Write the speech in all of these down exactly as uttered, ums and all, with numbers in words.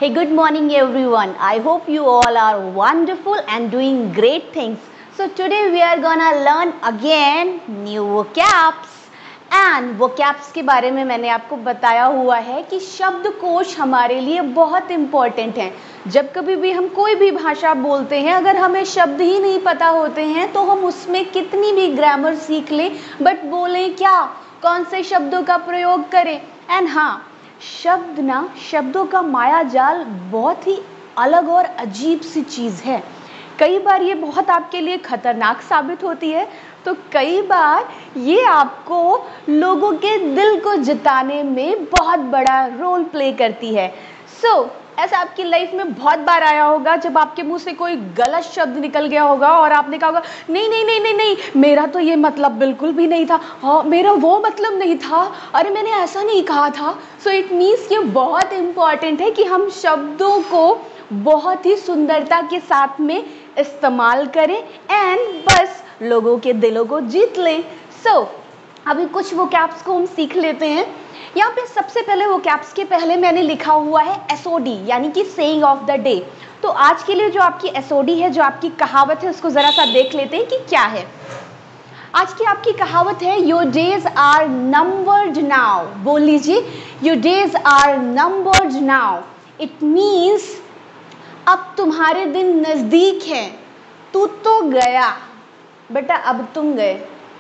Hey, good morning everyone. I hope you all are wonderful and doing great things. So today we are gonna learn again new vocabs. And vocabs के बारे में मैंने आपको बताया हुआ है कि शब्दकोश हमारे लिए बहुत इम्पोर्टेंट है। जब कभी भी हम कोई भी भाषा बोलते हैं, अगर हमें शब्द ही नहीं पता होते हैं तो हम उसमें कितनी भी ग्रामर सीख लें, बट बोलें क्या, कौन से शब्दों का प्रयोग करें। एंड हाँ, शब्द ना शब्दों का माया जाल बहुत ही अलग और अजीब सी चीज़ है। कई बार ये बहुत आपके लिए खतरनाक साबित होती है, तो कई बार ये आपको लोगों के दिल को जिताने में बहुत बड़ा रोल प्ले करती है। सो so, ऐसा आपकी लाइफ में बहुत बार आया होगा जब आपके मुंह से कोई गलत शब्द निकल गया होगा और आपने कहा होगा नहीं नहीं नहीं नहीं नहीं मेरा तो ये मतलब बिल्कुल भी नहीं था, हाँ मेरा वो मतलब नहीं था, अरे मैंने ऐसा नहीं कहा था। सो इट मीन्स ये बहुत इम्पॉर्टेंट है कि हम शब्दों को बहुत ही सुंदरता के साथ में इस्तेमाल करें एंड बस लोगों के दिलों को जीत लें। सो so, अभी कुछ वोकैब्स को हम सीख लेते हैं। यहाँ पे सबसे पहले वोकैब्स के पहले मैंने लिखा हुआ है एस ओ डी, यानी कि सेइंग ऑफ द डे। तो आज के लिए जो आपकी एस ओ डी है, जो आपकी कहावत है, उसको ज़रा सा देख लेते हैं कि क्या है। आज की आपकी कहावत है your days are numbered now. बोल लीजिए, your days are numbered now. It means अब तुम्हारे दिन नज़दीक हैं। तू तो गया बेटा, अब तुम गए।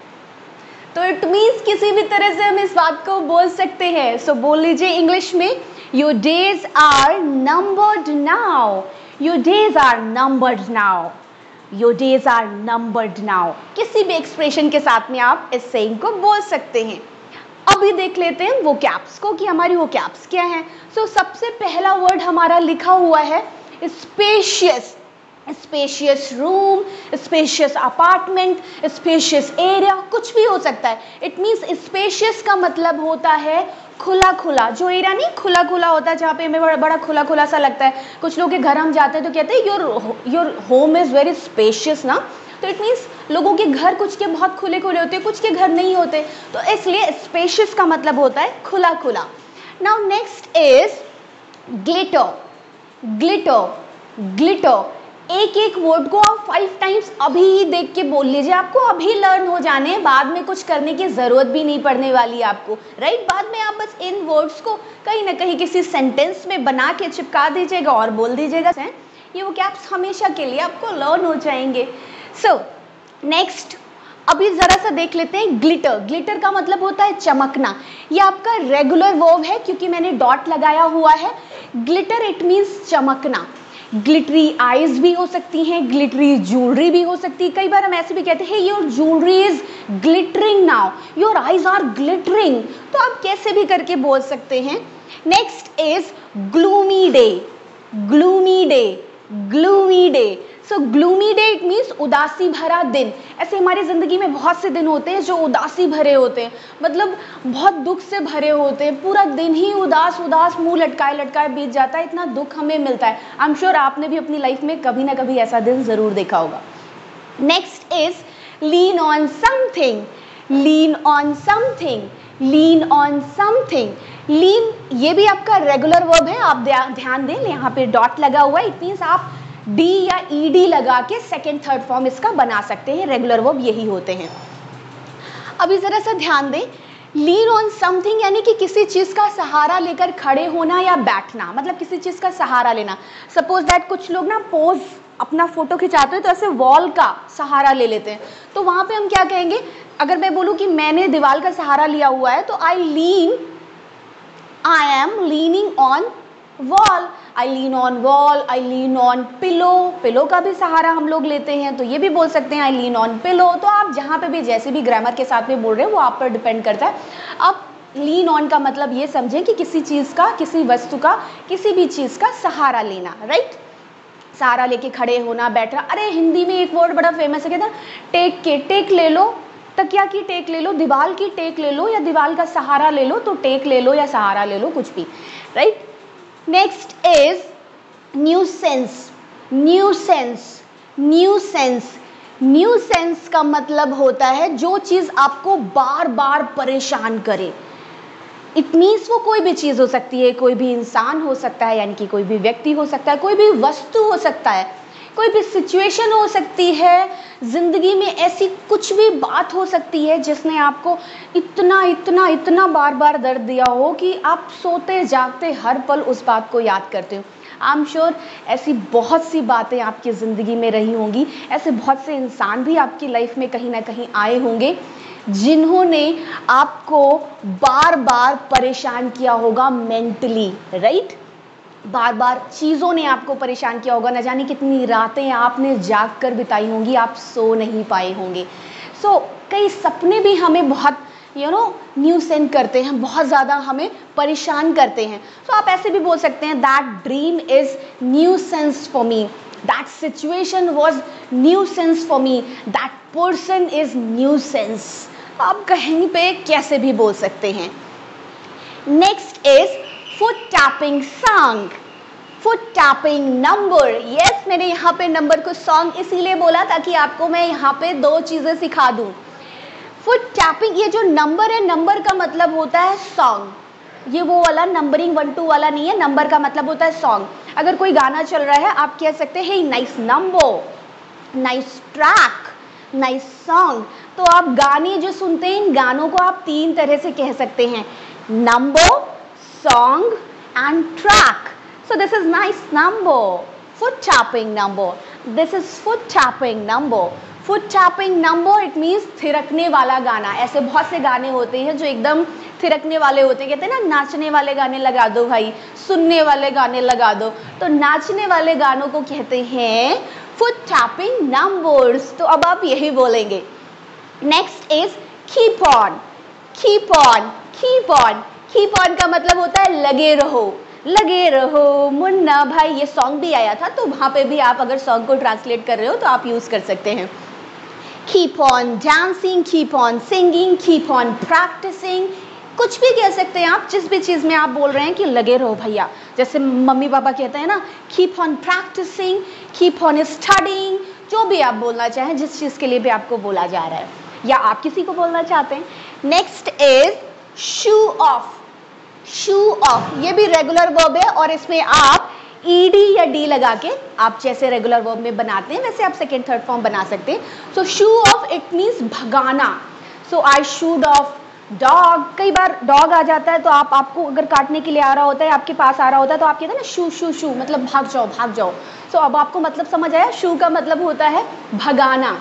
तो इट मीन्स किसी भी तरह से हम इस बात को बोल सकते हैं। सो so, बोल लीजिए इंग्लिश में, your days are numbered now. Your days are numbered now. Your days are numbered now. किसी भी एक्सप्रेशन के साथ में आप इस सेइंग को बोल सकते हैं। अभी देख लेते हैं वोकैब्स को कि हमारी वोकैब्स क्या हैं। सो so, सबसे पहला वर्ड हमारा लिखा हुआ है spacious. Spacious room, spacious apartment, spacious area, कुछ भी हो सकता है। इट मीन्स स्पेशियस का मतलब होता है खुला खुला। जो एरिया नहीं खुला खुला होता है, जहाँ पे हमें बड़ा बड़ा खुला खुला सा लगता है। कुछ लोग के घर हम जाते हैं तो कहते हैं your your home is very spacious ना। तो इट मीन्स लोगों के घर कुछ के बहुत खुले खुले होते हैं, कुछ के घर नहीं होते, तो इसलिए स्पेशियस का मतलब होता है खुला खुला। Now next is glitter. Glitter glitter एक एक वर्ड को आप फाइव टाइम्स अभी ही देख के बोल लीजिए। आपको अभी लर्न हो जाने, बाद में कुछ करने की ज़रूरत भी नहीं पड़ने वाली है आपको, राइट। बाद में आप बस इन वर्ड्स को कहीं ना कहीं किसी सेंटेंस में बना के चिपका दीजिएगा और बोल दीजिएगा। ये वोकैब्स हमेशा के लिए आपको लर्न हो जाएंगे। सो नेक्स्ट अभी ज़रा सा देख लेते हैं ग्लिटर। ग्लिटर का मतलब होता है चमकना। ये आपका रेगुलर वर्ब है क्योंकि मैंने डॉट लगाया हुआ है। ग्लिटर इट मीन्स चमकना। ग्लिटरी आईज भी हो सकती हैं, ग्लिटरी ज्वेलरी भी हो सकती है। कई बार हम ऐसे भी कहते हैं your jewellery is glittering now, your eyes are glittering. तो आप कैसे भी करके बोल सकते हैं। Next is gloomy day. Gloomy day gloomy day so gloomy day it means उदासी भरा दिन। ऐसे हमारी ज़िंदगी में बहुत से दिन होते हैं जो उदासी भरे होते हैं, मतलब बहुत दुख से भरे होते हैं। पूरा दिन ही उदास उदास मुंह लटकाए लटकाए बीत जाता है, इतना दुख हमें मिलता है। आई एम श्योर आपने भी अपनी लाइफ में कभी ना कभी ऐसा दिन ज़रूर देखा होगा। Next is lean on something. Lean on something lean on something lean ये भी आपका रेगुलर वर्ब है। आप ध्यान दें, यहाँ पे डॉट लगा हुआ है। इट मीन्स आप डी या ईडी लगा के सेकेंड थर्ड फॉर्म इसका बना सकते हैं। रेगुलर वर्ब यही होते हैं। अभी जरा सा ध्यान दें, लीन ऑन समथिंग यानी कि किसी चीज़ का सहारा लेकर खड़े होना या बैठना, मतलब किसी चीज़ का सहारा लेना। सपोज दैट कुछ लोग ना पोज अपना फोटो खिंचाते हैं तो ऐसे वॉल का सहारा ले लेते हैं, तो वहाँ पे हम क्या कहेंगे। अगर मैं बोलूँ कि मैंने दीवार का सहारा लिया हुआ है, तो I lean I am leaning on wall. I lean on wall, I lean on pillow. Pillow का भी सहारा हम लोग लेते हैं, तो ये भी बोल सकते हैं आई लीन ऑन पिलो। तो आप जहाँ पे भी जैसे भी ग्रामर के साथ में बोल रहे हैं वो आप पर डिपेंड करता है। अब लीन ऑन का मतलब ये समझें कि किसी चीज़ का, किसी वस्तु का, किसी भी चीज़ का सहारा लेना, राइट। सहारा लेके खड़े होना, बैठना। अरे हिंदी में एक वर्ड बड़ा फेमस है, कहता है टेक के। टेक ले लो, तकिया की टेक ले लो, दीवार की टेक ले लो, या दीवार का सहारा ले लो। तो टेक ले लो या सहारा ले लो, कुछ भी, right. Next is nuisance. Nuisance nuisance nuisance का मतलब होता है जो चीज़ आपको बार बार परेशान करे। इट मीन्स वो कोई भी चीज़ हो सकती है, कोई भी इंसान हो सकता है, यानी कि कोई भी व्यक्ति हो सकता है, कोई भी वस्तु हो सकता है, कोई भी सिचुएशन हो सकती है, ज़िंदगी में ऐसी कुछ भी बात हो सकती है जिसने आपको इतना इतना इतना बार बार दर्द दिया हो कि आप सोते जागते हर पल उस बात को याद करते हो। आई एम श्योर ऐसी बहुत सी बातें आपकी ज़िंदगी में रही होंगी, ऐसे बहुत से इंसान भी आपकी लाइफ में कहीं ना कहीं आए होंगे जिन्होंने आपको बार बार परेशान किया होगा मेंटली, राइट। बार बार चीज़ों ने आपको परेशान किया होगा, न जाने कितनी रातें आपने जाग कर बिताई होंगी, आप सो नहीं पाए होंगे। सो so, कई सपने भी हमें बहुत यू नो न्यूसेंस करते हैं, बहुत ज़्यादा हमें परेशान करते हैं। सो so, आप ऐसे भी बोल सकते हैं that dream is nuisance for me, that situation was nuisance for me, that person is nuisance. आप कहीं पे कैसे भी बोल सकते हैं। Next is foot tapping song, foot tapping number. Yes, मैंने यहाँ पे नंबर को सॉन्ग इसीलिए बोला ताकि आपको मैं यहाँ पे दो चीज़ें सिखा दूँ। फुट टैपिंग, ये जो नंबर है, नंबर का मतलब होता है सॉन्ग। ये वो वाला नंबरिंग वन टू वाला नहीं है, नंबर का मतलब होता है सॉन्ग। अगर कोई गाना चल रहा है, आप कह सकते हैं nice number, nice track, nice song. तो आप गाने जो सुनते हैं, इन गानों को आप तीन तरह से कह सकते हैं, number, song and track. So this is nice number, foot tapping number. This is foot tapping number. Foot tapping number it means थिरकने वाला गाना। ऐसे बहुत से गाने होते हैं जो एकदम थिरकने वाले होते हैं, कहते हैं ना नाचने वाले गाने लगा दो भाई, सुनने वाले गाने लगा दो। तो नाचने वाले गानों को कहते हैं foot tapping numbers। तो अब आप यही बोलेंगे। Next is keep on, keep on, keep on। Keep on का मतलब होता है लगे रहो, लगे रहो मुन्ना भाई। ये सॉन्ग भी आया था, तो वहाँ पे भी आप अगर सॉन्ग को ट्रांसलेट कर रहे हो तो आप यूज़ कर सकते हैं। Keep on dancing, keep on singing, keep on practising, कुछ भी कह सकते हैं आप, जिस भी चीज़ में आप बोल रहे हैं कि लगे रहो भैया। जैसे मम्मी पापा कहते हैं ना, keep on practising, keep on studying, जो भी आप बोलना चाहें, जिस चीज़ के लिए भी आपको बोला जा रहा है या आप किसी को बोलना चाहते हैं। Next is shoo off, shoo off, ये भी रेगुलर वर्ब है और इसमें आप ईडी या डी लगा के आप जैसे रेगुलर वर्ब में बनाते हैं वैसे आप सेकेंड थर्ड फॉर्म बना सकते हैं। So shoo off it means भगाना। So I shooed off dog, कई बार डॉग आ जाता है तो आप आपको अगर काटने के लिए आ रहा होता है, आपके पास आ रहा होता है तो आप कहते हैं ना शू शू शू, मतलब भाग जाओ भाग जाओ। सो so, अब आपको मतलब समझ आया, शू का मतलब होता है भगाना।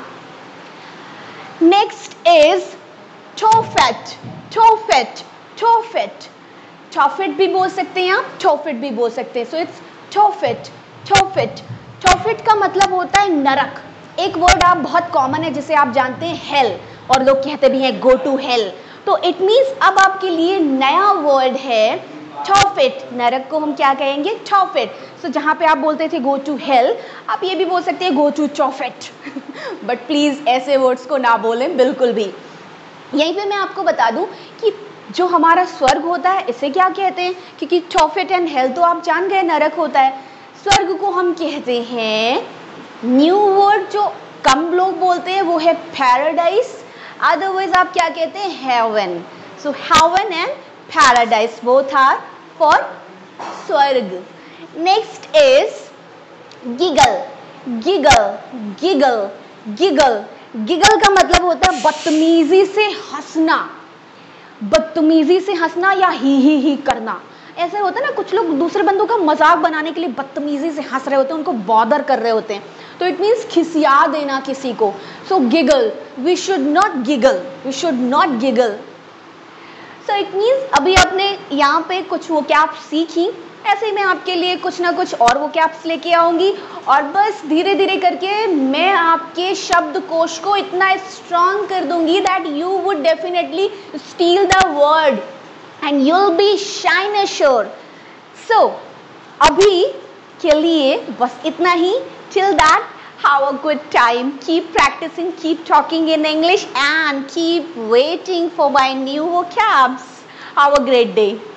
नेक्स्ट इज टोफेट, टोफेट, टोफेट, टॉफिट भी बोल सकते हैं आप, टॉफिट भी बोल सकते हैं। So it's टॉफिट, टॉफिट। टॉफिट का मतलब होता है नरक। एक वर्ड आप बहुत कॉमन है जिसे आप जानते हैं हेल, और लोग कहते भी हैं गो टू हेल। तो इट मीन्स अब आपके लिए नया वर्ड है टॉफिट। नरक को हम क्या कहेंगे, टॉफिट। सो so, जहाँ पे आप बोलते थे गो टू हेल, आप ये भी बोल सकते हैं go to Tophet. But please ऐसे वर्ड्स को ना बोलें बिल्कुल भी। यहीं पे मैं आपको बता दूं कि जो हमारा स्वर्ग होता है इसे क्या कहते हैं, क्योंकि टॉफिट एंड हेल तो आप जान गए नरक होता है। स्वर्ग को हम कहते हैं, न्यू वर्ड जो कम लोग बोलते हैं वो है पैराडाइज, अदरवाइज आप क्या कहते हैं, heaven. So heaven and paradise both are for स्वर्ग। Next is giggle, giggle, giggle, giggle. Giggle का मतलब होता है बदतमीजी से हंसना, बदतमीजी से हंसना या ही ही ही करना। ऐसे होता है ना, कुछ लोग दूसरे बंदों का मजाक बनाने के लिए बदतमीजी से हंस रहे होते हैं, उनको बॉदर कर रहे होते हैं, तो इट मीन्स खिसिया देना किसी को। So giggle, we should not giggle, we should not giggle. So it means अभी आपने यहाँ पे कुछ वो क्या आप सीखी, ऐसे ही मैं आपके लिए कुछ ना कुछ और वो कैप्स लेके आऊँगी, और बस धीरे धीरे करके मैं आपके शब्दकोश को इतना स्ट्रांग कर दूंगी that you would definitely steal the word and you will be shine assure. So अभी के लिए बस इतना ही। Till that, have a good time, keep practicing, keep talking in English and keep waiting for my new vocabs. Have a great day.